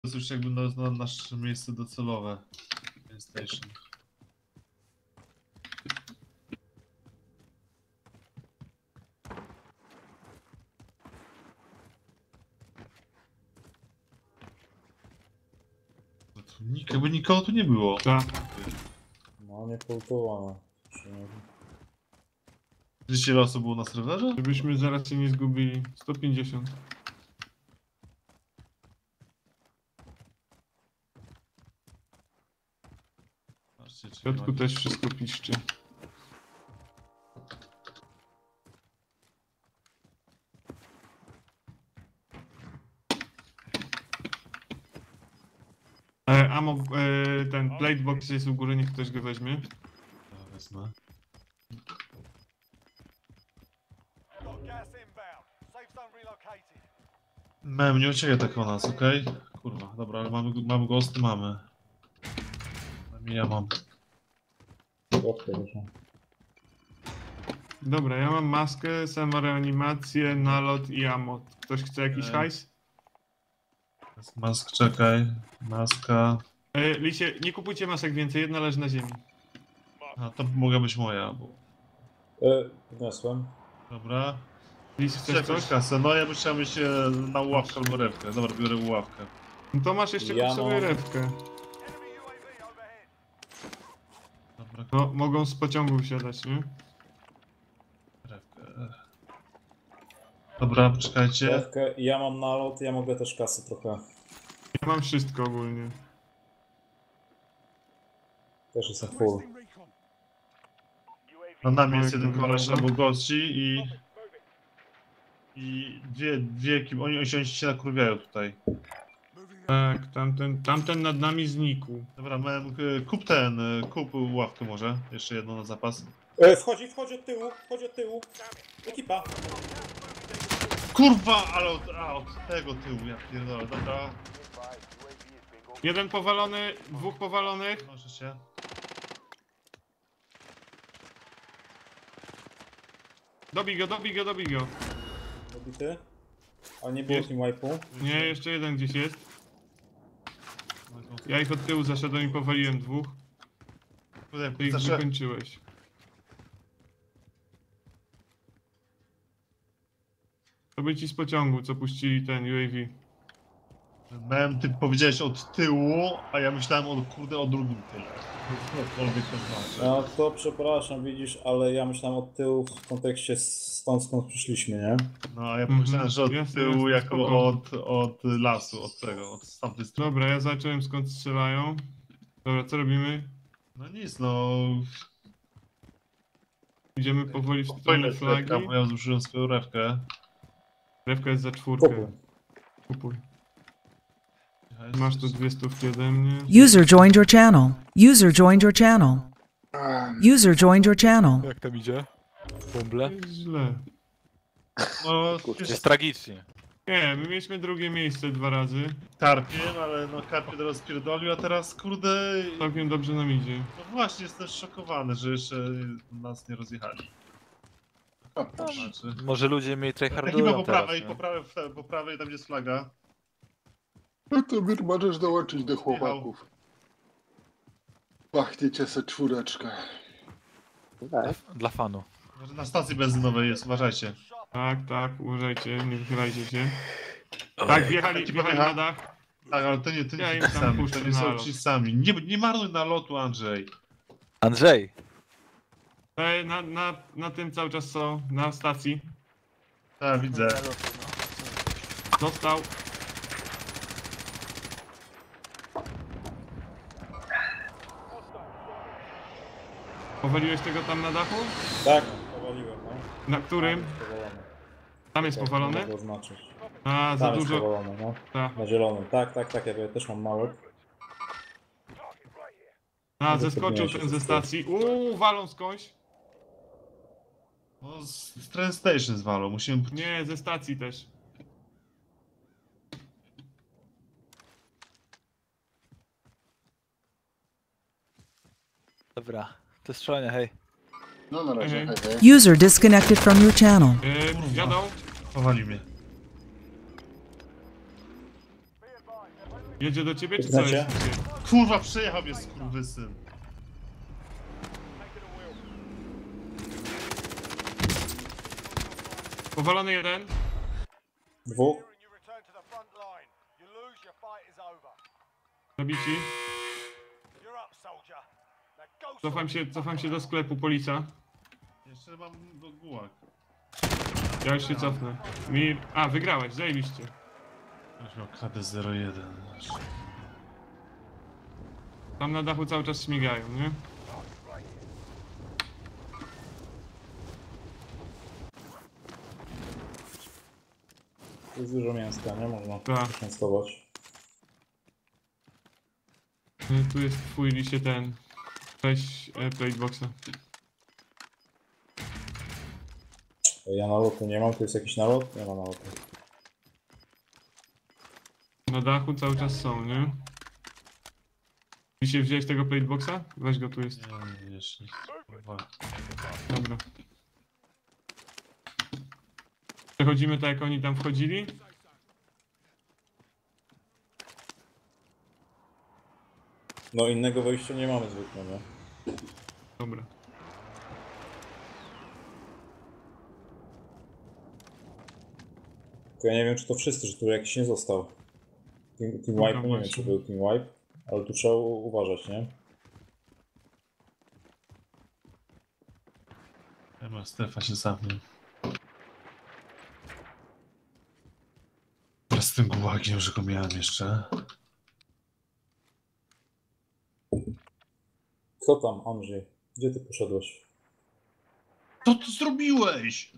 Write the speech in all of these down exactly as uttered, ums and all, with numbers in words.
jest już jakby na, na nasze miejsce docelowe. Station. Nik jakby nikogo tu nie było. Tak. No nie kultowana. trzydzieści ile osób było na serwerze? Żebyśmy zaraz się nie zgubili. sto pięćdziesiąt. Patrzcie, W czy środku ma- też wszystko piszczy. E, amo, e, ten plate box jest u góry, niech ktoś go weźmie. Dobra, wezmę. Mem, nie uciekaj tak o nas, okej? Okay? Kurwa, dobra, ale mamy, mamy ghosty, mamy. Ja mam. Dobra, ja mam maskę, sama reanimację, nalot i ammo. Ktoś chce jakiś E. hajs? Mask, czekaj. Maska. E, Lisie, nie kupujcie masek więcej, jedna leży na ziemi. A to mogła być moja, bo... E, wniosłem. Dobra. Lis, Chcesz chcesz coś? jakąś kasę? No ja bym chciał mieć e, na ławkę albo rewkę. Dobra, biorę ławkę. No to masz jeszcze Ja kup sobie mam- rewkę. Dobra, No, mogą z pociągu wsiadać, nie? rewkę. Dobra, poczekajcie. Dewkę, ja mam nalot, ja mogę też kasy trochę. Ja mam wszystko ogólnie. Też jestem full. No nami jest Jak jeden to koleś wygląda? albo gości i... I dwie, dwie ekipy. Oni, oni się nakurwiają tutaj. Tak, tamten, tamten nad nami znikł. Dobra, mem, e, kup ten, e, kup ławkę może. Jeszcze jedną na zapas. E, wchodzi, wchodzi od tyłu, wchodzi od tyłu. Ekipa. Kurwa, ale od, a, od tego tyłu, ja pierdolę, dobra. Jeden powalony, dwóch powalonych. Proszę się. Dobij go, dobij go, dobij go. Dobity. Ale nie było Jest. team wipe'u. Nie, jeszcze jeden gdzieś jest. Ja ich od tyłu zaszedłem i powaliłem dwóch. Kurde, Ty ich zawsze- wykończyłeś. To by ci z pociągu, co puścili ten U A V. Mem, ty powiedziałeś od tyłu, a ja myślałem o kurde o drugim tyle. Cokolwiek to znaczy. No to przepraszam, widzisz, ale ja myślałem od tyłu w kontekście stąd skąd przyszliśmy, nie? No, a ja Mhm, pomyślałem, że od jasne, tyłu jasne, jako spoko. od, od lasu, od tego, od tamtej strony. Dobra, ja zacząłem skąd strzelają. Dobra, co robimy? No nic, no... Idziemy powoli w Fajna stronę flagi. flagka, bo ja zużyłem swoją rewkę. Rewka jest za czwórkę. Kupuj. Kupuj. Masz tu dwie stówki ode mnie. User joined your channel. User joined your channel. User joined your channel. Jak tam idzie? Bumble? Jest źle. No, Jest tragicznie. Nie, my mieliśmy drugie miejsce dwa razy. karpiem, ale no karpie teraz pierdolił, a teraz kurde... Całkiem dobrze nam idzie. No właśnie, jestem szokowany, że jeszcze nas nie rozjechali. To znaczy... Może ludzie mniej Ekipa tryhardują po teraz, prawej, nie? po prawej, po prawej, tam gdzie jest flaga. No to Mir możesz dołączyć do chłopaków. Pachniecie se czwóreczkę. Dla, dla fanu. Może na stacji benzynowej jest, uważajcie. Tak, tak, uważajcie, nie wychylajcie się. Tak, wjechali, wjechali na dach. Tak, ale to nie, to nie Ja są im ci tam sami, puszczę to nie na są lot. ci sami. Nie, nie marnuj nalotu, Andrzej. Andrzej! E, Na, na, na tym cały czas są, na stacji. Tak, widzę. Dostał. Powaliłeś tego tam na dachu? Tak, powaliłem, no. Na którym? Powalony. Tam jest Tak, powalony? mogę oznaczyć. A, za Tam jest dużo. powalony, no. Tak. Na zielonym. Tak, tak, tak, ja też mam mało. A, zeskoczył ten ze stacji. Uuu, walą skądś. No, z, z train station zwalą, musimy... Nie, ze stacji też. Dobra, to strzelanie, hej. No na razie, Mhm. hej, hej. User disconnected from your channel. E, jadą. Powali mnie. Jedzie do ciebie, czy co Znacie? jest? Kurwa, przejechał mnie skurwysyn. Powalony jeden. Dwóch. Zabici. Cofam się, cofam się do sklepu, policja. Jeszcze mam do gułak. Ja już się cofnę. Mi... A, wygrałeś, zajebiście. Już miał K D zero jeden. Tam na dachu cały czas śmigają, nie? Tu jest dużo mięska, nie? Można Tak. częstować. Y, Tu jest twój lisie ten. Cześć, e, plateboxa. Ja nalotu nie mam, tu jest jakiś nalot? Nie ma nalotu. Na dachu cały czas są, nie? Dzisiaj wziąłeś tego plateboxa? Weź go, tu jest. Nie, nie, jeszcze nie. Kurwa. Dobra. Przechodzimy tak jak oni tam wchodzili? No innego wejścia nie mamy zwykle, nie? Dobra. Tylko ja nie wiem, czy to wszyscy, że tu jakiś nie został. Team, team Dobra, wipe, nie wiem, właśnie. czy był team wipe, ale tu trzeba u- uważać, nie? Ja ma strefa się zamknie. Teraz z tym gułakiem, że go miałem jeszcze. Kto tam, Andrzej? Gdzie ty poszedłeś? Co ty zrobiłeś?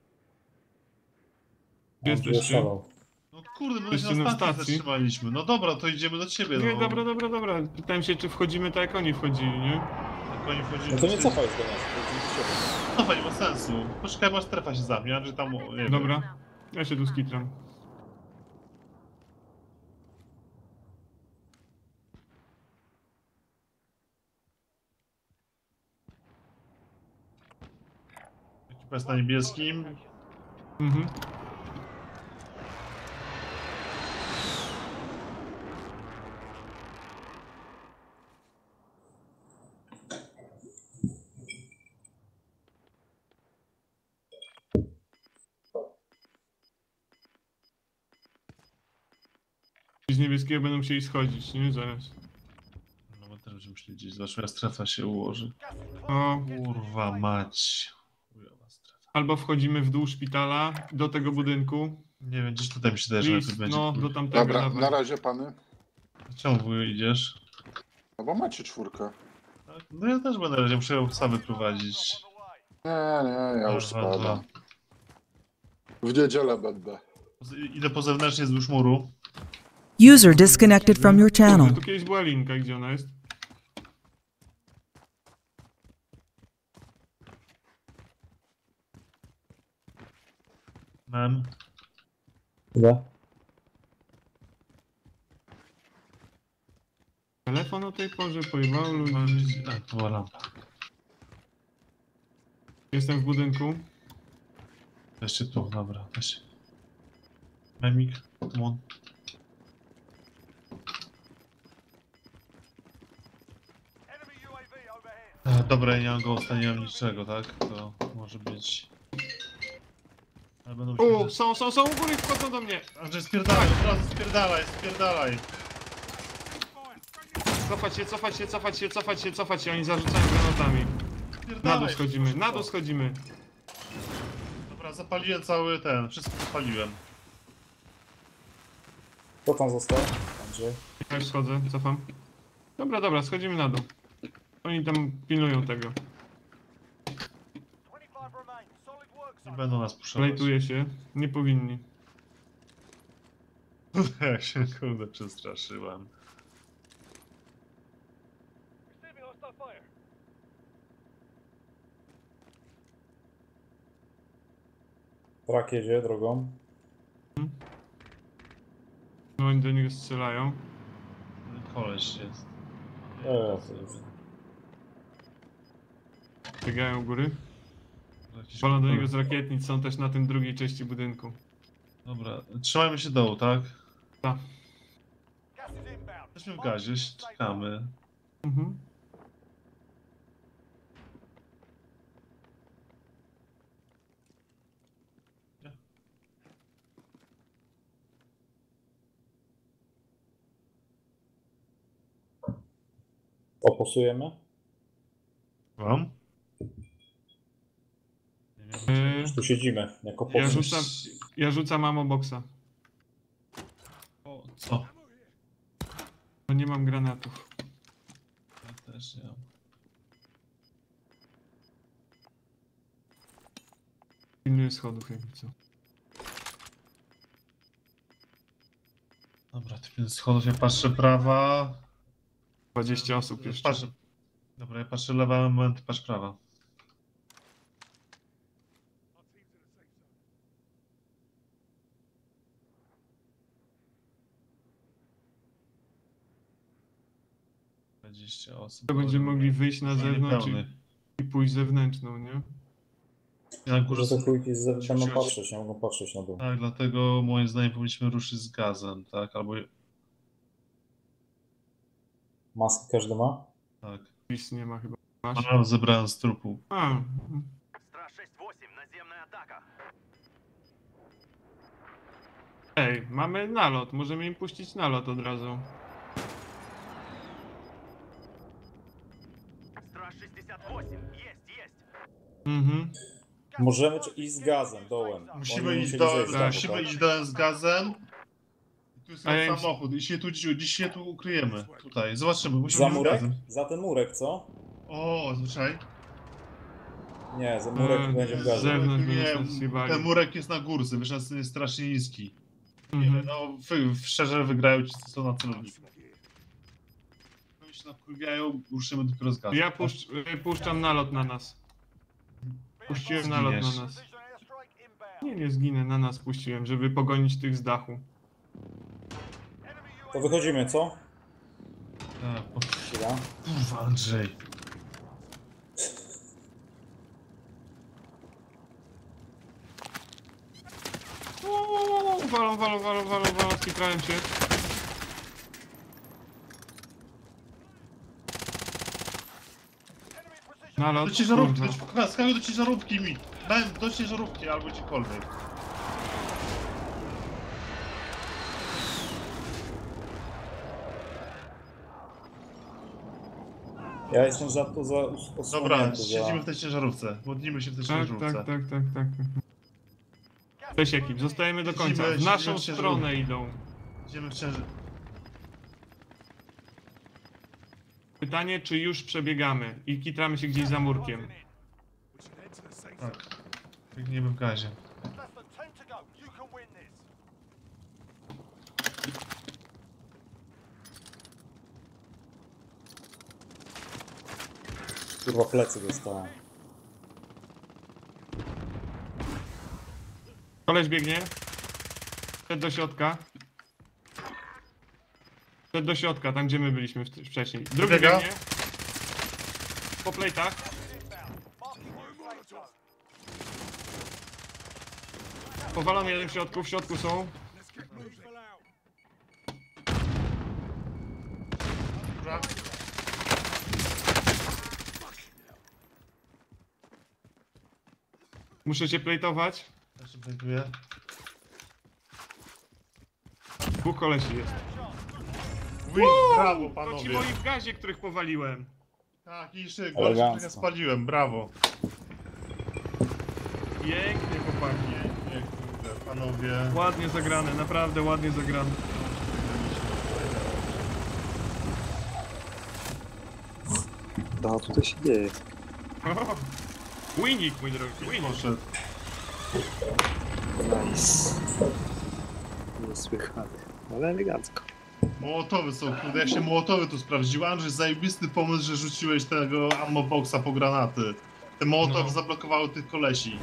Gdzie Andrzej jesteście? oszalał. No kurde, my się Jesteście na na stacji stacji? zatrzymaliśmy. No dobra, to idziemy do ciebie. Nie, No. dobra, dobra, dobra. Pytałem się, czy wchodzimy tak jak oni wchodzili, nie? Jak oni wchodzili, No to nie ty- cofaj z do nas, to idziemy do siebie. Cofaj, nie ma sensu. Poczekaj, masz strefa się zamknie, że tam, nie wiem. Dobra. Ja się tu skitram. Ekipa jest na niebieskim. Mhm. Ci z niebieskiego będą musieli schodzić, nie? Zaraz. No bo teraz będziemy śledzić, zobaczmy, strefa się ułoży. O, Kurwa mać. Chujowa strefa. albo wchodzimy w dół szpitala, do tego budynku. Nie wiem, gdzieś tutaj mi się daje, że List, lepiej będzie. no, do tamtego, Dobra, dawaj. na razie pany. Czemu wuju idziesz? No bo macie czwórkę. No ja też będę razie musiał sam wyprowadzić. Nie, nie, ja już Kurwa, spadam. W niedzielę będę. Idę po zewnętrznie wzdłuż muru. User disconnected from your channel. Tu kiedyś była linka, gdzie ona jest? Mem. Chyba? Telefon o tej porze pojebał ludzi. A, to była lampa. Jestem w budynku. Jeszcze tu, dobra, weź. Memik, come on. E, Dobra, ja nie mam ghosta, nie mam niczego, tak? To może być... Ale będą O, się... są, są, są u góry, wchodzą do mnie. Andrzej, spierdalaj, od razu spierdalaj, spierdalaj. Cofać się, cofać się, cofać się, cofać się, cofać się, oni zarzucają granatami. spierdalaj. Na dół schodzimy, na dół schodzimy. Dobra, zapaliłem cały ten, wszystko zapaliłem. Kto tam został? Andrzej? Ja już schodzę, cofam. Dobra, dobra, schodzimy na dół. Oni tam pilnują tego. Nie będą nas puszować. Lejtuje się, nie powinni. Jak się kurde przestraszyłem. Trak jedzie drogą. No oni do niego strzelają. Koleś jest. Eee, Biegają u góry. Jakiś Palą do kurde. niego z rakietnic, są też na tym drugiej części budynku. Dobra, trzymajmy się dołu, tak? Tak. Jesteśmy w gazie, czekamy. Mhm. Oposujemy? Wam? Yy, Tu siedzimy, jako ja, posłuch. rzucam, ja rzucam ammo boxa, O, co? bo nie mam granatów. Ja też nie mam. Pilnuję schodów jakby co. Dobra, ty pilnuj schodów, ja patrzę prawa. dwadzieścia osób jeszcze. Patrzę. Dobra, ja patrzę lewa, moment, patrz prawa. dwadzieścia osób. To będziemy mogli wyjść na zewnątrz i, Pełny. i pójść zewnętrzną, nie? Na górze Że są... te chujki z- będą Siąść. patrzeć, nie mogą patrzeć na dół. Tak, dlatego moim zdaniem powinniśmy ruszyć z gazem, tak? Albo... Maski każdy ma? tak. Nic nie ma chyba. Masz? A, zebrałem z trupu. A, Страж шесть восемь, наземная атака. ej, mamy nalot, możemy im puścić nalot od razu. Страж шестьдесят восемь, есть, есть. Mhm. Możemy czy- iść z gazem, dołem. Musimy Oni iść, musieli do, zejść z dachu, musimy tak? iść dołem z gazem. I tu jest A ja im- samochód i się tu, dziś się tu ukryjemy. Tutaj, zobaczymy, musimy Za iść z murek? gazem. Za ten murek, co? O, zwyczaj. Nie, za murek Eee, będzie w z gazie. zewnątrz Nie, będą nas zjebali. ten murek jest na górce, wiesz, nas jest strasznie niski. Mhm. No, wy, szczerze wygrają ci, co są na celowniku. Oni się nakurwiają, ruszymy dopiero z gazu. Ja puszcz, y, puszczam nalot na nas. Puściłem nalot na Zginiesz. nas. Nie, nie zginę, na nas puściłem, żeby pogonić tych z dachu. To wychodzimy, co? Tak, o, Chwila. kurwa, Andrzej. Uuu, walą, walą, walą, walą, walą, skitrałem się. Nalot, Do ciężarówki, kurwa. do, skakuj do ciężarówki mi. Daj, do ciężarówki albo gdziekolwiek. Ja jestem za to za us- Dobra, osłonięty, siedzimy za... w tej ciężarówce. Modlimy się w tej Tak, ciężarówce. tak, tak, tak, tak. Cześć ekip, zostajemy do końca. Siedzimy- W naszą siedzimy w ciężarówce. stronę idą. Idziemy w ciężarówce. Pytanie, czy już przebiegamy i kitramy się gdzieś za murkiem. Tak. Biegniemy w gazie. Less than ten to go. You can win this. Kurwa, plecy dostałem. Koleś biegnie. Przed do środka. Przed do środka, tam gdzie my byliśmy w- wcześniej. Drugi Biega. biegnie. Po plejtach. Powalony jeden w środku, w środku są. Dobra. Muszę cię plejtować. Ja się plajtuję. Dwóch kolesi jest. Win, brawo To ci panowie. moi w gazie, których powaliłem. Tak, i jeszcze Elegancko. gorzej spaliłem, brawo. Pięknie chłopaki. Nie, kurde, panowie. Ładnie zagrane, naprawdę ładnie zagrane. No, tutaj się dzieje. Winik, mój drogi, winik. Poszedł. Nice. Niesłychane, ale elegancko. Mołotowy są, kurde, jak się mołotowy tu sprawdziłem, że zajebisty pomysł, że rzuciłeś tego ammo boxa po granaty. Te mołotowy No. zablokowały tych kolesi.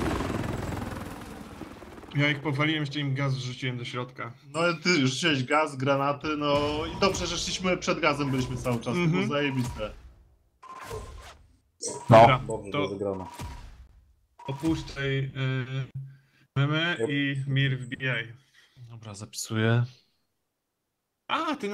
Ja ich powaliłem, jeszcze im gaz wrzuciłem do środka. No i ty rzuciłeś gaz, granaty, no i dobrze, że szliśmy przed gazem, byliśmy cały czas, to Mhm. było zajebiste. Dobra, Dobrze, to że wygrano. opuszczaj yy, memy i Mir wbijaj. Dobra, zapisuję. A, ty